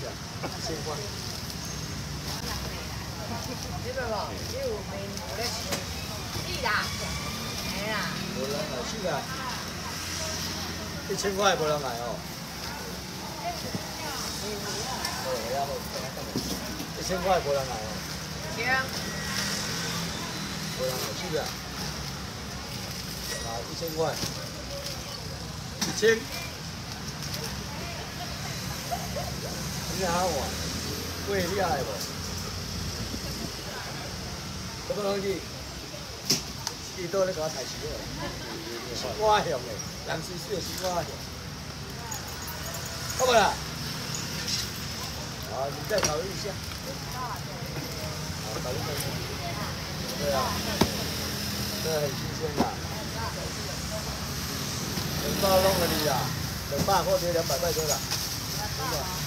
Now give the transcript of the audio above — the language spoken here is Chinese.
啊，1000块。 这个咯，你有面有咧吃，是啦，哎啦， 无人来是啊，1000块无人来哦。1000块无人来哦。 行， 无人来是啊。啊，1000块，1000。你好玩，贵厉害无？什么东西？伊倒咧甲我抬钱哦，西瓜香诶，人水水西瓜香，好不啦？好，你再考虑一下。好，考虑一下。对啊，这很新鲜的。2包弄给你啦，200或者200块多啦。真的。